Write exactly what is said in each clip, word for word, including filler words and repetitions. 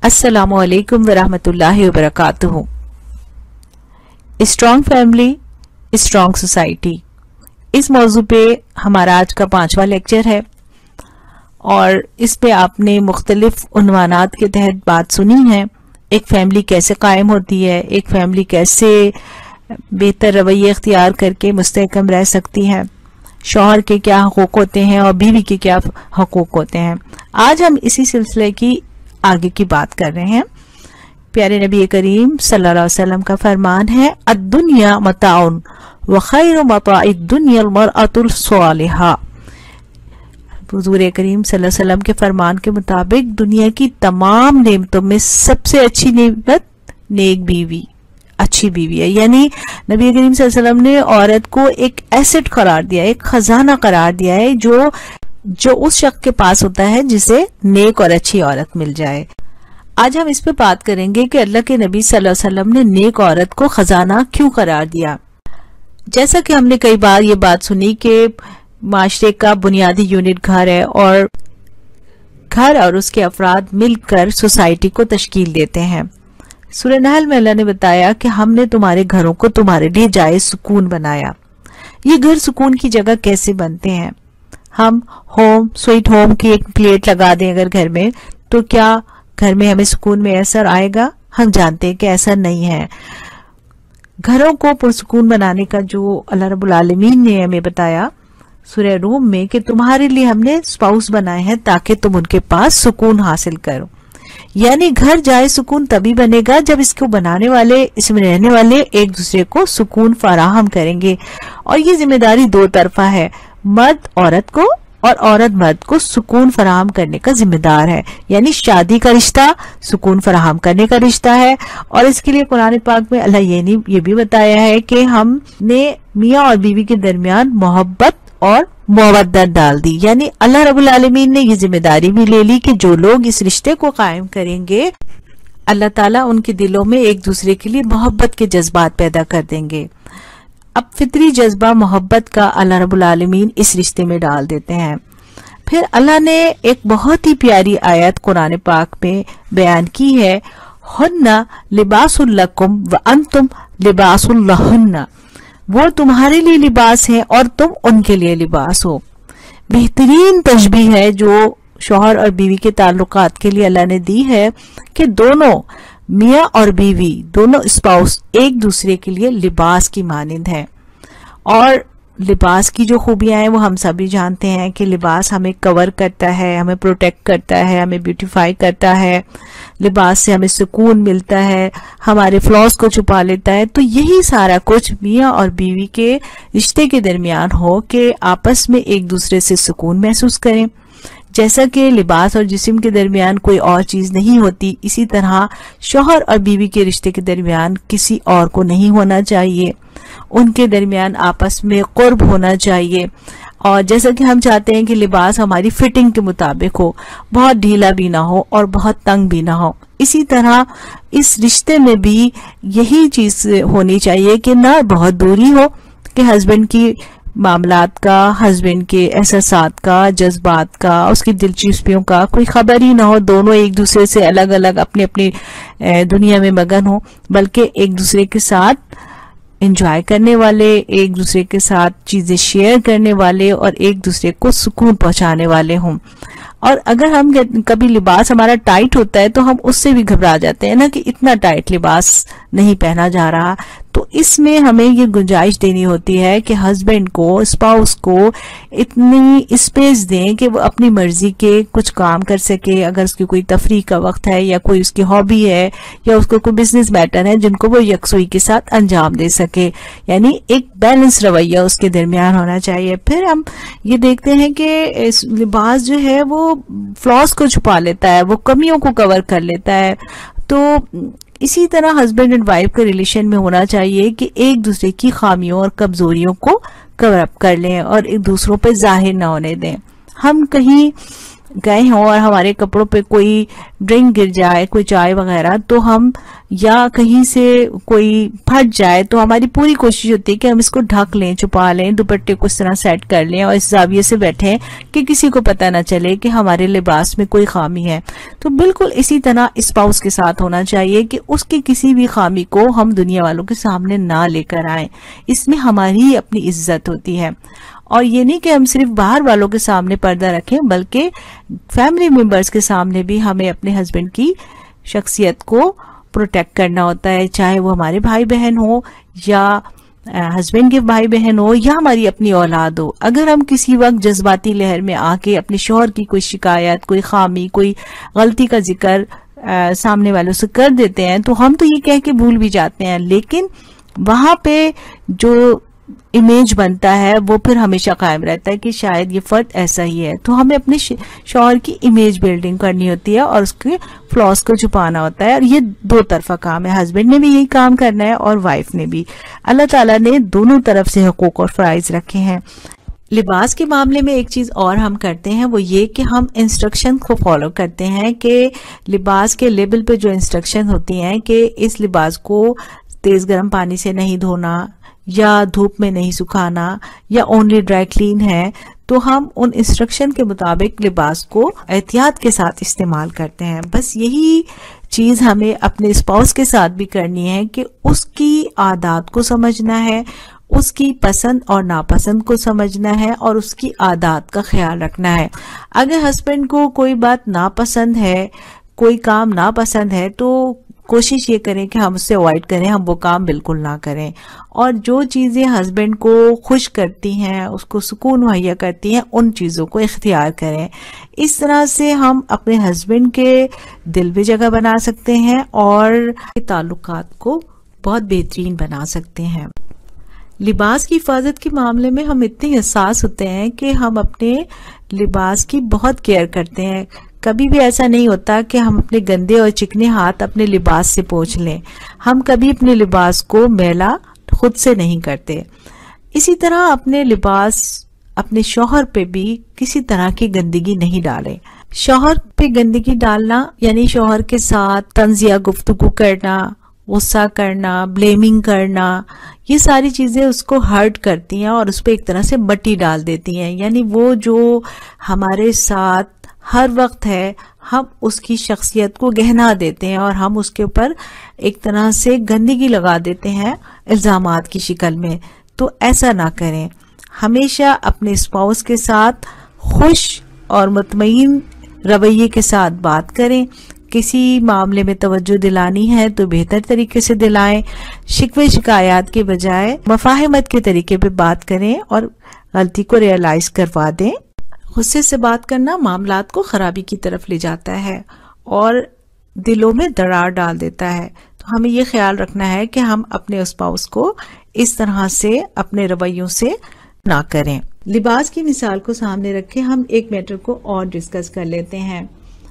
अस्सलामु अलैकुम वरहमतुल्लाहि वबरकातुहू। स्ट्रॉन्ग फैमिली स्ट्रॉन्ग सोसाइटी, इस मौजू पे हमारा आज का पांचवा लेक्चर है और इस पे आपने मुख्तलिफ उन्वानात के तहत बात सुनी है। एक फैमिली कैसे कायम होती है, एक फैमिली कैसे बेहतर रवैये इख्तियार करके मुस्तहकम रह सकती है, शौहर के क्या हकूक होते हैं और बीवी के क्या हकूक होते हैं। आज हम इसी सिलसिले की आगे की बात कर रहे हैं। प्यारे नबी करीम सल्लल्लाहु अलैहि वसल्लम का फरमान है, अद-दुनिया मताउन व खैरु मताइद दुनिया अल-मरअतुल सालिहा। हुजूर करीम सल्लल्लाहु अलैहि वसल्लम के फरमान के मुताबिक दुनिया की तमाम नेमतों में सबसे अच्छी नेमत नेक बीवी, अच्छी बीवी है। यानी नबी करीम सल्लल्लाहु अलैहि वसल्लम ने औरत को एक एसेट करार दिया है, एक खजाना करार दिया है जो जो उस शख्स के पास होता है जिसे नेक और अच्छी औरत मिल जाए। आज हम इस पे बात करेंगे कि अल्लाह के नबी सल्लल्लाहु अलैहि वसल्लम ने नेक औरत को खजाना क्यों करार दिया। जैसा कि हमने कई बार ये बात सुनी कि माशरे का बुनियादी यूनिट घर है और घर और उसके अफराद मिलकर सोसाइटी को तश्कील देते हैं। सूरह नहल में अल्लाह ने बताया कि हमने तुम्हारे घरों को तुम्हारे लिए जाए सुकून बनाया। ये घर सुकून की जगह कैसे बनते हैं? हम होम स्वीट होम की एक प्लेट लगा दें अगर घर में, तो क्या घर में हमें सुकून में असर आएगा? हम जानते हैं कि ऐसा नहीं है। घरों को पुरसुकून बनाने का जो अल्लाह रब्बुल आलमीन ने हमें बताया सूरह रूम में कि तुम्हारे लिए हमने स्पाउस बनाए हैं ताकि तुम उनके पास सुकून हासिल करो। यानी घर जाए सुकून तभी बनेगा जब इसको बनाने वाले, इसमें रहने वाले एक दूसरे को सुकून फराहम करेंगे। और ये जिम्मेदारी दो तरफा है, मर्द औरत को और औरत मर्द को सुकून फराहम करने का जिम्मेदार है। यानी शादी का रिश्ता सुकून फराहम करने का रिश्ता है। और इसके लिए कुरान पाक में अल्लाह ये नहीं ये भी बताया है कि हमने मियाँ और बीवी के दरमियान मोहब्बत और मवद्दत डाल दी। यानी अल्लाह रब्बुल आलमीन ने ये जिम्मेदारी भी ले ली कि जो लोग इस रिश्ते को कायम करेंगे अल्लाह ताला उनके दिलों में एक दूसरे के लिए मोहब्बत के जज्बात पैदा कर देंगे। अब फितरी जज्बा मोहब्बत का अल्लाह रब्बुल आलमीन इस रिश्ते में डाल देते हैं। फिर अल्लाह ने एक बहुत ही प्यारी आयत कुरान पाक में बयान की है, हुन्ना लिबासुल लकुम व अंतुम लिबासुल लहुन्ना। वो तुम्हारे लिए लिबास है और तुम उनके लिए लिबास हो। बेहतरीन तशबीह है जो शौहर और बीवी के ताल्लुकात के लिए अल्लाह ने दी है कि दोनों मियाँ और बीवी, दोनों स्पाउस एक दूसरे के लिए लिबास की मानिंद है। और लिबास की जो खूबियां हैं वो हम सभी जानते हैं कि लिबास हमें कवर करता है, हमें प्रोटेक्ट करता है, हमें ब्यूटीफाई करता है। लिबास से हमें सुकून मिलता है, हमारे फ्लॉज को छुपा लेता है। तो यही सारा कुछ मियाँ और बीवी के रिश्ते के दरमियान हो कि आपस में एक दूसरे से सुकून महसूस करें। जैसा कि लिबास और जिस्म के दरमियान कोई और चीज नहीं होती, इसी तरह शौहर और बीवी के रिश्ते के दरमियान किसी और को नहीं होना चाहिए। उनके दरमियान आपस में कुर्ब होना चाहिए। और जैसा कि हम चाहते हैं कि लिबास हमारी फिटिंग के मुताबिक हो, बहुत ढीला भी ना हो और बहुत तंग भी ना हो, इसी तरह इस रिश्ते में भी यही चीज होनी चाहिए कि ना बहुत दूरी हो कि हस्बैंड की मामलात का, हस्बैंड के एहसासात का, जज्बात का, उसकी दिलचस्पियों का कोई खबर ही ना हो। दोनों एक दूसरे से अलग अलग अपनी अपनी दुनिया में मगन हो, बल्कि एक दूसरे के साथ एंजॉय करने वाले, एक दूसरे के साथ चीजें शेयर करने वाले और एक दूसरे को सुकून पहुंचाने वाले हों। और अगर हम कभी लिबास हमारा टाइट होता है तो हम उससे भी घबरा जाते हैं ना कि इतना टाइट लिबास नहीं पहना जा रहा। तो इसमें हमें ये गुंजाइश देनी होती है कि हस्बैंड को, स्पाउस को इतनी स्पेस दें कि वो अपनी मर्जी के कुछ काम कर सके। अगर उसकी कोई तफरीह का वक्त है या कोई उसकी हॉबी है या उसको कोई बिजनेस मैटर है जिनको वो यकसुई के साथ अंजाम दे सके। यानी एक बैलेंस रवैया उसके दरमियान होना चाहिए। फिर हम ये देखते हैं कि लिबास जो है वो फ्लॉस को छुपा लेता है, वो कमियों को कवर कर लेता है। तो इसी तरह हस्बैंड एंड वाइफ के रिलेशन में होना चाहिए कि एक दूसरे की खामियों और कमजोरियों को कवर अप कर लें और एक दूसरों पे जाहिर ना होने दें। हम कहीं गए हों और हमारे कपड़ों पे कोई ड्रिंक गिर जाए, कोई चाय वगैरह, तो हम या कहीं से कोई फट जाए तो हमारी पूरी कोशिश होती है कि हम इसको ढक लें, छुपा लें, दुपट्टे को इस तरह सेट कर लें और इस जाविये से बैठें कि किसी को पता ना चले कि हमारे लिबास में कोई खामी है। तो बिल्कुल इसी तरह स्पाउस के साथ होना चाहिए कि उसकी किसी भी खामी को हम दुनिया वालों के सामने ना लेकर आए। इसमें हमारी अपनी इज्जत होती है। और ये नहीं कि हम सिर्फ बाहर वालों के सामने पर्दा रखें, बल्कि फैमिली मेंबर्स के सामने भी हमें अपने हस्बैंड की शख्सियत को प्रोटेक्ट करना होता है, चाहे वो हमारे भाई बहन हो या हस्बैंड के भाई बहन हो या हमारी अपनी औलाद हो। अगर हम किसी वक्त जज्बाती लहर में आके अपने शौहर की कोई शिकायत, कोई खामी, कोई गलती का जिक्र आ, सामने वालों से कर देते हैं, तो हम तो ये कह के भूल भी जाते हैं, लेकिन वहां पे जो इमेज बनता है वो फिर हमेशा कायम रहता है कि शायद ये फर्द ऐसा ही है। तो हमें अपने शौहर की इमेज बिल्डिंग करनी होती है और उसके फ्लॉस को छुपाना होता है, और ये दो तरफा काम है। हस्बैंड ने भी यही काम करना है और वाइफ ने भी। अल्लाह ताला ने दोनों तरफ से हुकूक और फराइज रखे हैं। लिबास के मामले में एक चीज और हम करते हैं, वो ये कि हम इंस्ट्रक्शन को फॉलो करते हैं कि लिबास के लेबल पे जो इंस्ट्रक्शन होती हैं कि इस लिबास को तेज गर्म पानी से नहीं धोना या धूप में नहीं सुखाना या ओनली ड्राई क्लीन है, तो हम उन इंस्ट्रक्शन के मुताबिक लिबास को एहतियात के साथ इस्तेमाल करते हैं। बस यही चीज हमें अपने स्पाउस के साथ भी करनी है कि उसकी आदत को समझना है, उसकी पसंद और नापसंद को समझना है और उसकी आदत का ख्याल रखना है। अगर हस्बैंड को कोई बात नापसंद है, कोई काम नापसंद है, तो कोशिश ये करें कि हम उससे अवॉइड करें, हम वो काम बिल्कुल ना करें। और जो चीजें हस्बैंड को खुश करती हैं, उसको सुकून मुहैया करती हैं, उन चीजों को इख्तियार करें। इस तरह से हम अपने हस्बैंड के दिल में जगह बना सकते हैं और ताल्लुकात को बहुत बेहतरीन बना सकते हैं। लिबास की हिफाजत के मामले में हम इतने हसास होते हैं कि हम अपने लिबास की बहुत केयर करते हैं। कभी भी ऐसा नहीं होता कि हम अपने गंदे और चिकने हाथ अपने लिबास से पोंछ लें। हम कभी अपने लिबास को मैला खुद से नहीं करते। इसी तरह अपने लिबास, अपने शौहर पे भी किसी तरह की गंदगी नहीं डालें। शौहर पे गंदगी डालना यानी शौहर के साथ तंजिया गुफ्तगू करना, गुस्सा करना, ब्लेमिंग करना, ये सारी चीजें उसको हर्ट करती हैं और उस पर एक तरह से मट्टी डाल देती हैं। यानी वो जो हमारे साथ हर वक्त है, हम उसकी शख्सियत को गहना देते हैं और हम उसके ऊपर एक तरह से गंदगी लगा देते हैं इल्जामात की शिकल में। तो ऐसा ना करें। हमेशा अपने स्पाउस के साथ खुश और मुतमईन रवैये के साथ बात करें। किसी मामले में तवज्जो दिलानी है तो बेहतर तरीके से दिलाएं। शिकवे शिकायत के बजाय मफाहिमत के तरीके पे बात करें और गलती को रियलाइज करवा दें। गुस्से से बात करना मामलात को खराबी की तरफ ले जाता है और दिलों में दरार डाल देता है। तो हमें ये ख्याल रखना है कि हम अपने स्पाउस को इस तरह से अपने रवैयों से ना करें। लिबास की मिसाल को सामने रखे हम एक मैटर को और डिस्कस कर लेते हैं।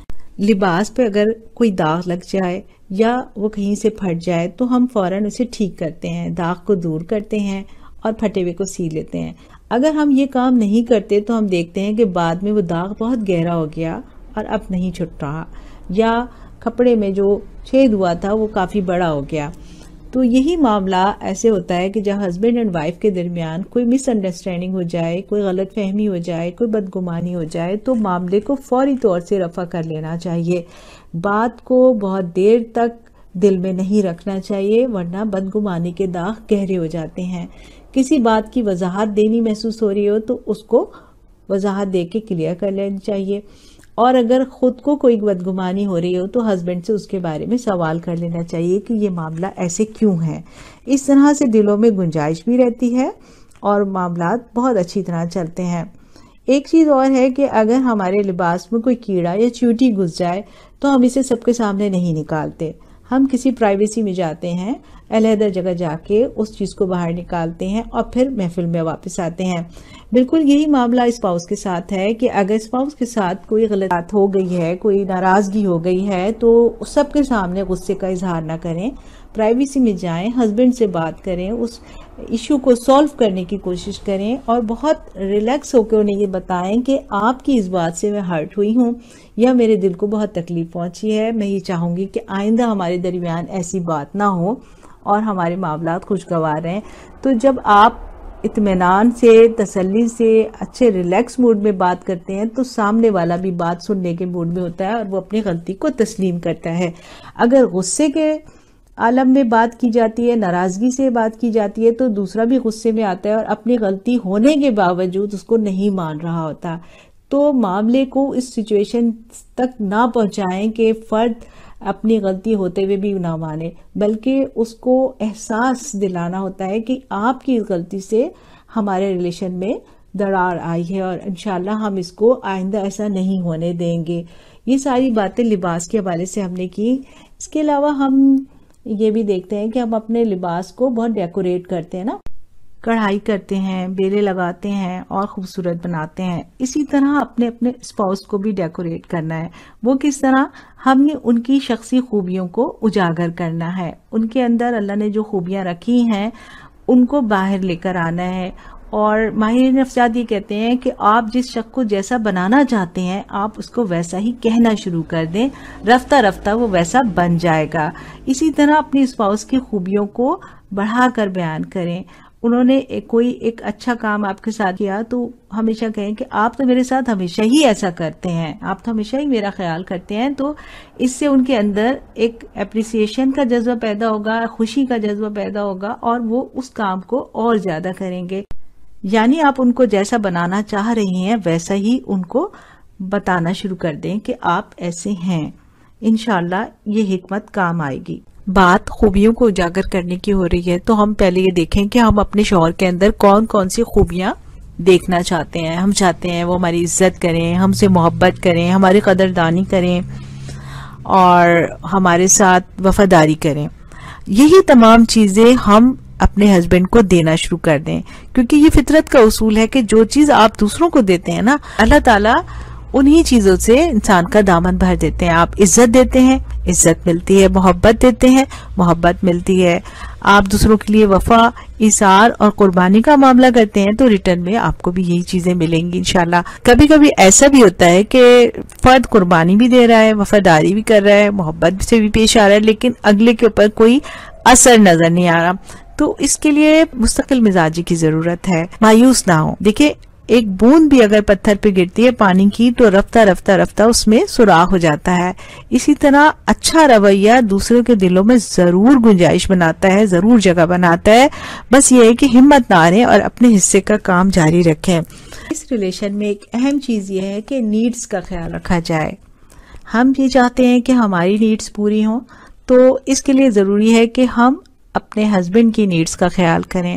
लिबास पे अगर कोई दाग लग जाए या वो कहीं से फट जाए तो हम फौरन उसे ठीक करते हैं, दाग को दूर करते हैं और फटे हुए को सी लेते हैं। अगर हम ये काम नहीं करते तो हम देखते हैं कि बाद में वो दाग बहुत गहरा हो गया और अब नहीं छुट रहा, या कपड़े में जो छेद हुआ था वो काफ़ी बड़ा हो गया। तो यही मामला ऐसे होता है कि जब हस्बैंड एंड वाइफ के दरमियान कोई मिसअंडरस्टैंडिंग हो जाए, कोई गलत फहमी हो जाए, कोई बदगुमानी हो जाए, तो मामले को फौरी तौर से रफा कर लेना चाहिए। बात को बहुत देर तक दिल में नहीं रखना चाहिए, वरना बदगुमानी के दाग गहरे हो जाते हैं। किसी बात की वजाहत देनी महसूस हो रही हो तो उसको वजाहत दे के क्लियर कर लेनी चाहिए, और अगर खुद को कोई बदगुमानी हो रही हो तो हस्बैंड से उसके बारे में सवाल कर लेना चाहिए कि ये मामला ऐसे क्यों है। इस तरह से दिलों में गुंजाइश भी रहती है और मामलात बहुत अच्छी तरह चलते हैं। एक चीज़ और है कि अगर हमारे लिबास में कोई कीड़ा या चींटी घुस जाए तो हम इसे सबके सामने नहीं निकालते। हम किसी प्राइवेसी में जाते हैं, अलहदा जगह जाके उस चीज़ को बाहर निकालते हैं और फिर महफिल में वापस आते हैं। बिल्कुल यही मामला स्पाउस के साथ है कि अगर स्पाउस के साथ कोई गलत बात हो गई है, कोई नाराज़गी हो गई है, तो सबके सामने गुस्से का इजहार ना करें, प्राइवेसी में जाएं, हस्बैंड से बात करें, उस इशू को सॉल्व करने की कोशिश करें और बहुत रिलैक्स होकर उन्हें ये बताएं कि आपकी इस बात से मैं हर्ट हुई हूँ या मेरे दिल को बहुत तकलीफ पहुंची है, मैं ये चाहूँगी कि आइंदा हमारे दरमियान ऐसी बात ना हो और हमारे मामलात खुशगवार रहें। तो जब आप इत्मीनान से, तसल्ली से, अच्छे रिलैक्स मूड में बात करते हैं तो सामने वाला भी बात सुनने के मूड में होता है और वो अपनी गलती को तस्लीम करता है। अगर गुस्से के आलम में बात की जाती है, नाराजगी से बात की जाती है, तो दूसरा भी गुस्से में आता है और अपनी गलती होने के बावजूद उसको नहीं मान रहा होता। तो मामले को इस सिचुएशन तक ना पहुंचाएं कि फर्द अपनी गलती होते हुए भी ना माने, बल्कि उसको एहसास दिलाना होता है कि आपकी इस गलती से हमारे रिलेशन में दरार आई है और इंशाल्लाह हम इसको आइंदा ऐसा नहीं होने देंगे। ये सारी बातें लिबास के हवाले से हमने की। इसके अलावा हम ये भी देखते हैं कि हम अपने लिबास को बहुत डेकोरेट करते हैं ना, कढ़ाई करते हैं, बेले लगाते हैं और खूबसूरत बनाते हैं। इसी तरह अपने अपने स्पाउस को भी डेकोरेट करना है। वो किस तरह? हमने उनकी शख्सी खूबियों को उजागर करना है, उनके अंदर अल्लाह ने जो खूबियां रखी हैं उनको बाहर लेकर आना है। और माहिर नफ्सियात ये कहते हैं कि आप जिस शख्स को जैसा बनाना चाहते हैं आप उसको वैसा ही कहना शुरू कर दें, रफ्ता रफ्ता वो वैसा बन जाएगा। इसी तरह अपनी स्पाउस की खूबियों को बढ़ाकर बयान करें। उन्होंने एक, कोई एक अच्छा काम आपके साथ किया तो हमेशा कहें कि आप तो मेरे साथ हमेशा ही ऐसा करते हैं, आप तो हमेशा ही मेरा ख्याल करते हैं। तो इससे उनके अंदर एक एप्रिसिएशन का जज्बा पैदा होगा, खुशी का जज्बा पैदा होगा और वो उस काम को और ज्यादा करेंगे। यानी आप उनको जैसा बनाना चाह रही हैं वैसा ही उनको बताना शुरू कर दें कि आप ऐसे हैं। इंशाल्लाह ये हिकमत काम आएगी। बात खूबियों को उजागर करने की हो रही है तो हम पहले ये देखें कि हम अपने शौहर के अंदर कौन कौन सी खूबियां देखना चाहते हैं। हम चाहते हैं वो हमारी इज्जत करें, हमसे मोहब्बत करें, हमारी कदरदानी करें और हमारे साथ वफादारी करें। यही तमाम चीजें हम अपने हस्बैंड को देना शुरू कर दें, क्योंकि ये फितरत का उसूल है कि जो चीज आप दूसरों को देते हैं ना, अल्लाह ताला उन्हीं चीजों से इंसान का दामन भर देते हैं। आप इज्जत देते हैं, इज्जत मिलती है, मोहब्बत देते हैं, मोहब्बत मिलती है। आप दूसरों के लिए वफा, इसार और कुर्बानी का मामला करते हैं तो रिटर्न में आपको भी यही चीजें मिलेंगी इंशाल्लाह। कभी कभी ऐसा भी होता है कि फर्द कुर्बानी भी दे रहा है, वफादारी भी कर रहा है, मोहब्बत से भी पेश आ रहा है, लेकिन अगले के ऊपर कोई असर नजर नहीं आ रहा। तो इसके लिए मुस्तकिल मिजाजी की जरूरत है, मायूस ना हो। देखिए, एक बूंद भी अगर पत्थर पे गिरती है पानी की तो रफ्ता रफ्ता रफ्ता उसमें सुराख हो जाता है। इसी तरह अच्छा रवैया दूसरों के दिलों में जरूर गुंजाइश बनाता है, जरूर जगह बनाता है। बस ये है कि हिम्मत ना हारें और अपने हिस्से का काम जारी रखें। इस रिलेशन में एक अहम चीज ये है कि नीड्स का ख्याल रखा जाए। हम ये चाहते हैं कि हमारी नीड्स पूरी हों, तो इसके लिए जरूरी है कि हम अपने हस्बैंड की नीड्स का ख्याल करें।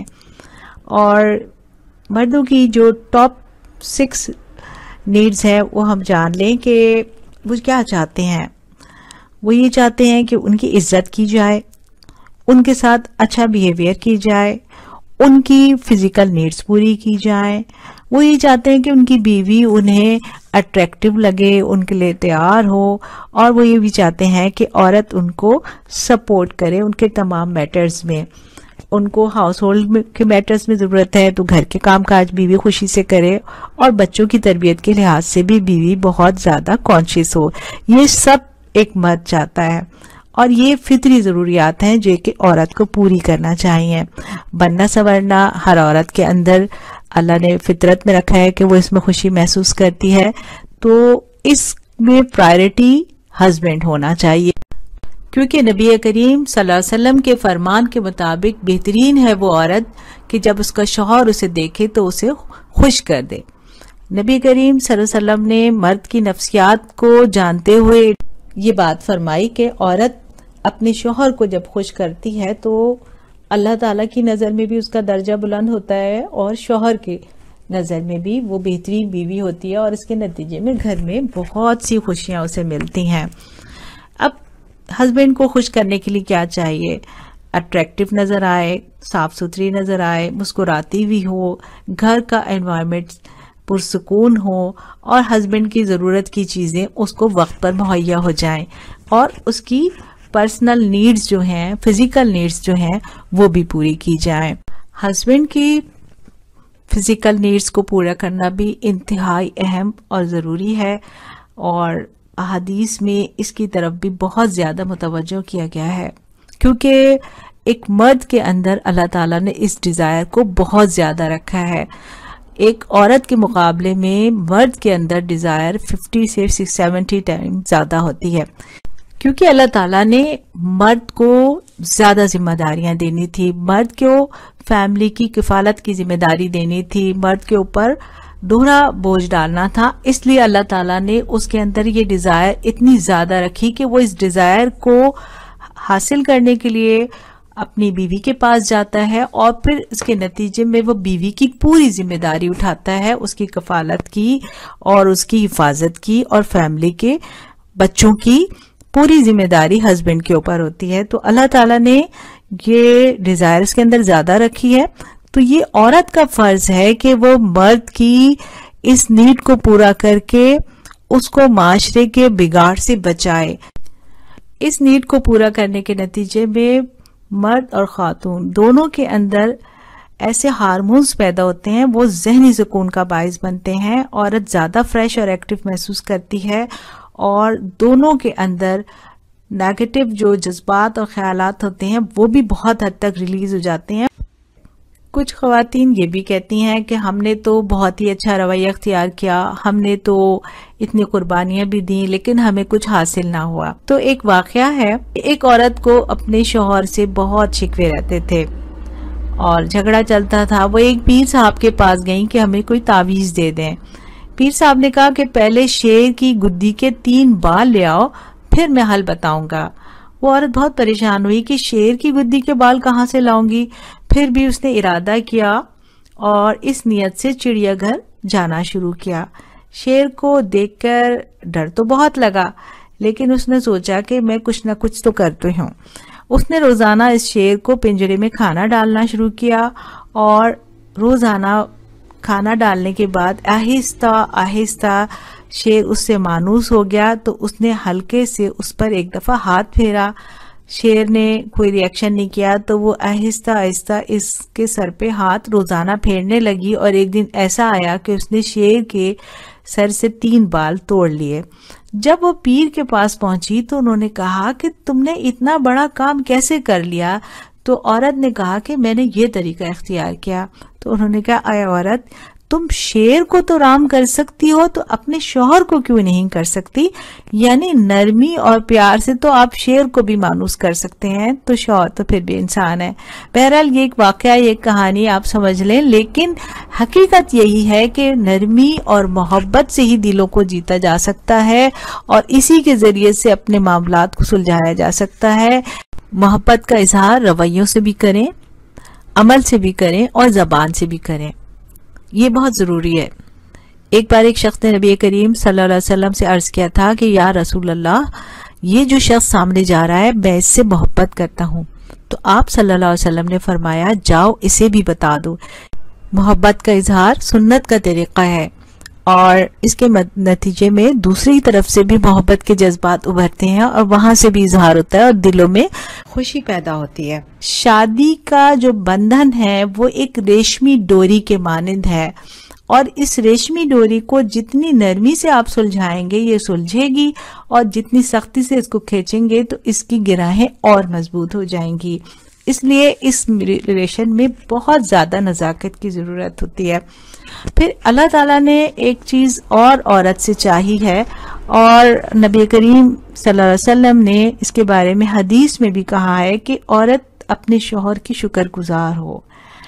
और मर्दों की जो टॉप सिक्स नीड्स हैं वो हम जान लें कि वो क्या चाहते हैं। वो ये चाहते हैं कि उनकी इज्जत की जाए, उनके साथ अच्छा बिहेवियर की जाए, उनकी फिजिकल नीड्स पूरी की जाए। वो ये चाहते हैं कि उनकी बीवी उन्हें अट्रैक्टिव लगे, उनके लिए तैयार हो, और वो ये भी चाहते हैं कि औरत उनको सपोर्ट करे उनके तमाम मैटर्स में। उनको हाउस होल्ड के मैटर्स में जरूरत है तो घर के कामकाज बीवी खुशी से करे, और बच्चों की तरबियत के लिहाज से भी बीवी बहुत ज्यादा कॉन्शियस हो। ये सब एक मर्द चाहता है और ये फितरी जरूरियात हैं जो कि औरत को पूरी करना चाहिए। बनना संवरना हर औरत के अंदर अल्लाह ने फितरत में रखा है कि वो इसमें खुशी महसूस करती है, तो इसमें प्रायोरिटी हस्बैंड होना चाहिए, क्योंकि नबी करीम सल्लल्लाहु अलैहि वसल्लम के फरमान के मुताबिक बेहतरीन है वो औरत कि जब उसका शौहर उसे देखे तो उसे खुश कर दे। नबी करीम सल्लल्लाहु अलैहि वसल्लम ने मर्द की नफ्सियात को जानते हुए ये बात फरमाई कि औरत अपने शौहर को जब खुश करती है तो अल्लाह ताला की नज़र में भी उसका दर्जा बुलंद होता है और शौहर के नज़र में भी वो बेहतरीन बीवी होती है, और इसके नतीजे में घर में बहुत सी खुशियां उसे मिलती हैं। अब हस्बैंड को खुश करने के लिए क्या चाहिए? अट्रैक्टिव नजर आए, साफ सुथरी नजर आए, मुस्कुराती भी हो, घर का एनवायरनमेंट पुरसुकून हो, और हस्बैंड की जरूरत की चीजें उसको वक्त पर मुहैया हो जाएं, और उसकी पर्सनल नीड्स जो हैं, फिजिकल नीड्स जो हैं, वो भी पूरी की जाएं। हस्बैंड की फिजिकल नीड्स को पूरा करना भी इंतहाई अहम और ज़रूरी है, और अहादीस में इसकी तरफ भी बहुत ज़्यादा मुतवज्जो किया गया है, क्योंकि एक मर्द के अंदर अल्लाह ताला ने इस डिज़ायर को बहुत ज़्यादा रखा है। एक औरत के मुकाबले में मर्द के अंदर डिज़ायर फिफ्टी से सेवेंटी टाइम ज़्यादा होती है, क्योंकि अल्लाह ताला ने मर्द को ज़्यादा जिम्मेदारियां देनी थी, मर्द को फैमिली की किफालत की जिम्मेदारी देनी थी, मर्द के ऊपर दोहरा बोझ डालना था। इसलिए अल्लाह ताला ने उसके अंदर ये डिज़ायर इतनी ज़्यादा रखी कि वो इस डिज़ायर को हासिल करने के लिए अपनी बीवी के पास जाता है, और फिर इसके नतीजे में वो बीवी की पूरी जिम्मेदारी उठाता है, उसकी कफालत की और उसकी हिफाजत की, और फैमिली के बच्चों की पूरी जिम्मेदारी हस्बैंड के ऊपर होती है। तो अल्लाह ताला ने ये डिजायर इसके अंदर ज्यादा रखी है, तो ये औरत का फर्ज है कि वो मर्द की इस नीड को पूरा करके उसको माशरे के बिगाड़ से बचाए। इस नीड को पूरा करने के नतीजे में मर्द और खातून दोनों के अंदर ऐसे हार्मोन्स पैदा होते हैं, वो जहनी सुकून का बाइस बनते हैं, औरत ज्यादा फ्रेश और एक्टिव महसूस करती है, और दोनों के अंदर नेगेटिव जो जज्बात और ख्यालात होते हैं वो भी बहुत हद तक रिलीज हो जाते हैं। कुछ ख्वातीन ये भी कहती हैं कि हमने तो बहुत ही अच्छा रवैया अख्तियार किया, हमने तो इतनी कुर्बानियां भी दी, लेकिन हमें कुछ हासिल ना हुआ। तो एक वाकया है, एक औरत को अपने शौहर से बहुत शिकवे रहते थे और झगड़ा चलता था। वो एक पीर साहब के पास गई कि हमें कोई तावीज दे दें। पीर साहब ने कहा कि पहले शेर की गुद्दी के तीन बाल ले आओ, फिर मैं हल बताऊंगा। वो औरत बहुत परेशान हुई कि शेर की गुद्दी के बाल कहाँ से लाऊंगी। फिर भी उसने इरादा किया और इस नियत से चिड़ियाघर जाना शुरू किया। शेर को देखकर डर तो बहुत लगा, लेकिन उसने सोचा कि मैं कुछ ना कुछ तो करती हूँ। उसने रोजाना इस शेर को पिंजरे में खाना डालना शुरू किया, और रोजाना खाना डालने के बाद आहिस्ता आहिस्ता शेर उससे मानूस हो गया। तो उसने हल्के से उस पर एक दफा हाथ फेरा, शेर ने कोई रिएक्शन नहीं किया, तो वो आहिस्ता आहिस्ता इसके सर पे हाथ रोजाना फेरने लगी, और एक दिन ऐसा आया कि उसने शेर के सर से तीन बाल तोड़ लिए। जब वो पीर के पास पहुंची तो उन्होंने कहा कि तुमने इतना बड़ा काम कैसे कर लिया। तो औरत ने कहा कि मैंने ये तरीका इख्तियार किया। तो उन्होंने कहा, आए औरत, तुम शेर को तो राम कर सकती हो, तो अपने शौहर को क्यों नहीं कर सकती? यानी नरमी और प्यार से तो आप शेर को भी मानूस कर सकते हैं, तो शौहर तो फिर भी इंसान है। बहरहाल ये एक वाकया, ये एक कहानी आप समझ लें, लेकिन हकीकत यही है कि नरमी और मोहब्बत से ही दिलों को जीता जा सकता है, और इसी के जरिए से अपने मामलात को सुलझाया जा सकता है। मोहब्बत का इजहार रवैयों से भी करें, अमल से भी करें, और जबान से भी करें, ये बहुत जरूरी है। एक बार एक शख्स ने नबी करीम सल्लल्लाहु अलैहि वसल्लम से अर्ज किया था कि या रसूल अल्लाह, ये जो शख्स सामने जा रहा है मैं इससे मोहब्बत करता हूँ। तो आप सल्लल्लाहु अलैहि वसल्लम ने फरमाया, जाओ इसे भी बता दो। मोहब्बत का इजहार सुन्नत का तरीका है, और इसके नतीजे में दूसरी तरफ से भी मोहब्बत के जज्बात उभरते हैं, और वहां से भी इजहार होता है और दिलों में खुशी पैदा होती है। शादी का जो बंधन है वो एक रेशमी डोरी के मानिंद है, और इस रेशमी डोरी को जितनी नरमी से आप सुलझाएंगे ये सुलझेगी, और जितनी सख्ती से इसको खींचेंगे तो इसकी गिराहें और मजबूत हो जाएंगी। इसलिए इस रिलेशन में बहुत ज्यादा नजाकत की जरूरत होती है। फिर अल्लाह ताला ने एक चीज और औरत से चाही है, और नबी करीम सल्लल्लाहु अलैहि वसल्लम ने इसके बारे में हदीस में भी कहा है कि औरत अपने शौहर की शुक्रगुजार हो।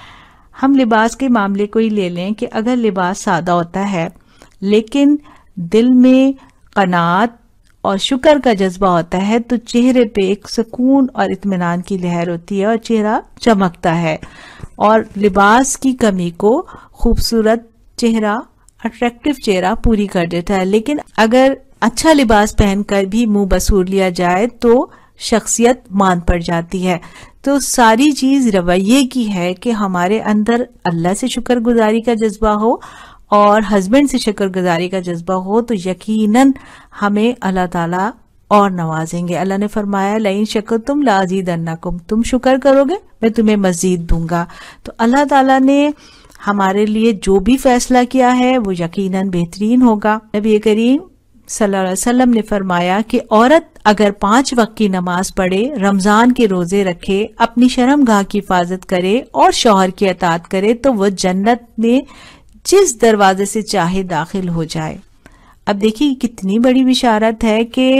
हम लिबास के मामले को ही ले लें कि अगर लिबास सादा होता है लेकिन दिल में कनात और शुक्र का जज्बा होता है, तो चेहरे पे एक सुकून और इत्मीनान की लहर होती है, और चेहरा चमकता है, और लिबास की कमी को खूबसूरत चेहरा, अट्रैक्टिव चेहरा पूरी कर देता है। लेकिन अगर अच्छा लिबास पहनकर भी मुंह बसूर लिया जाए तो शख्सियत मान पड़ जाती है। तो सारी चीज रवैये की है कि हमारे अंदर अल्लाह से शुक्रगुजारी का जज्बा हो और हस्बैंड से शुक्रगुजारी का जज्बा हो, तो यकीनन हमें अल्लाह ताला اور نوازیں گے۔ اللہ نے فرمایا لئن شکرتم لازیدنکم، تم شکر کرو گے میں تمہیں مزید دوں گا۔ تو اللہ تعالیٰ نے ہمارے لیے جو بھی فیصلہ کیا ہے وہ یقیناً بہترین ہوگا۔ نبی کریم صلی اللہ علیہ وسلم نے فرمایا کہ عورت اگر پانچ وقت کی نماز پڑھے، رمضان کے روزے رکھے، اپنی شرم گاہ کی حفاظت کرے اور شوہر کی اطاعت کرے تو وہ جنت میں جس دروازے سے چاہے داخل ہو جائے۔ اب دیکھیے کتنی بڑی بشارت ہے کہ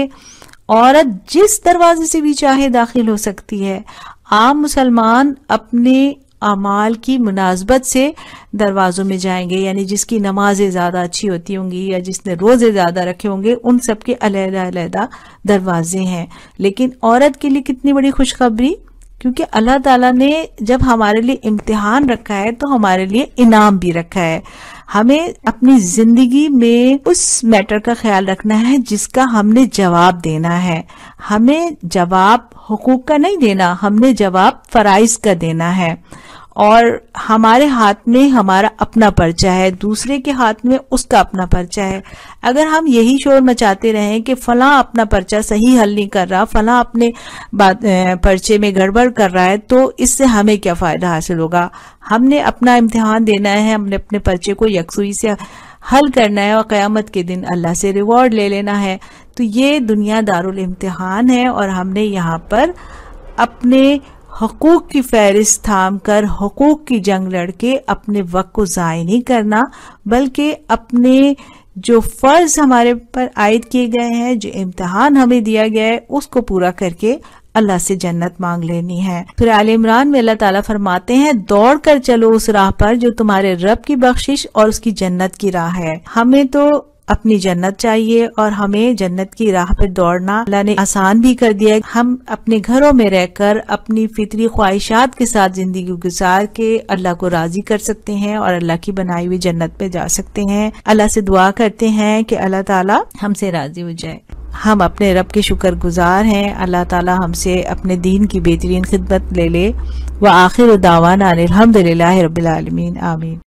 عورت جس دروازے سے بھی چاہے داخل ہو سکتی ہے۔ عام مسلمان اپنے اعمال کی مناسبت سے دروازوں میں جائیں گے، یعنی جس کی نمازیں زیادہ اچھی ہوتی ہوں گی یا جس نے روزے زیادہ رکھے ہوں گے ان سب کے علیحدہ علیحدہ دروازے ہیں۔ لیکن عورت کے لیے کتنی بڑی خوشخبری، کیونکہ اللہ تعالیٰ نے جب ہمارے لیے امتحان رکھا ہے تو ہمارے لیے انعام بھی رکھا ہے۔ ہمیں اپنی زندگی میں اس میٹر کا خیال رکھنا ہے جس کا ہم نے جواب دینا ہے۔ ہمیں جواب حقوق کا نہیں دینا، ہم نے جواب فرائض کا دینا ہے۔ اور ہمارے ہاتھ میں ہمارا اپنا پرچہ ہے، دوسرے کے ہاتھ میں اس کا اپنا پرچہ ہے۔ اگر ہم یہی شور مچاتے رہیں کہ فلاں اپنا پرچہ صحیح حل نہیں کر رہا، فلاں اپنے پرچے میں گڑبڑ کر رہا ہے، تو اس سے ہمیں کیا فائدہ حاصل ہوگا؟ ہم نے اپنا امتحان دینا ہے، ہم نے اپنے پرچے کو یکسوئی سے حل کرنا ہے اور قیامت کے دن اللہ سے ریوارڈ لے لینا ہے۔ تو یہ دنیا دارالامتحان ہے اور ہم نے یہاں پر اپنے حقوق کی فہرست تھام کر حقوق کی جنگ لڑ کے اپنے وقت کو ضائع نہیں کرنا، بلکہ اپنے جو فرض ہمارے پر عائد کیے گئے ہیں، جو امتحان ہمیں دیا گیا ہے، اس کو پورا کر کے اللہ سے جنت مانگ لینی ہے۔ پھر آل عمران میں اللہ تعالیٰ فرماتے ہیں دوڑ کر چلو اس راہ پر جو تمہارے رب کی بخشش اور اس کی جنت کی راہ ہے۔ ہمیں تو اپنی جنت چاہیے اور ہمیں جنت کی راہ پہ دوڑنا اللہ نے آسان بھی کر دیا ہے۔ ہم اپنے گھروں میں رہ کر اپنی فطری خواہشات کے ساتھ زندگی گزار کے اللہ کو راضی کر سکتے ہیں اور اللہ کی بنائی ہوئی جنت پہ جا سکتے ہیں۔ اللہ سے دعا کرتے ہیں کہ اللہ تعالیٰ ہم سے راضی ہو جائے۔ ہم اپنے رب کے شکر گزار ہیں، اللہ تعالیٰ ہم سے اپنے دین کی بہترین خدمت لے لے۔ وآخر دعوانا الحمدللہ رب العالمین، آمین۔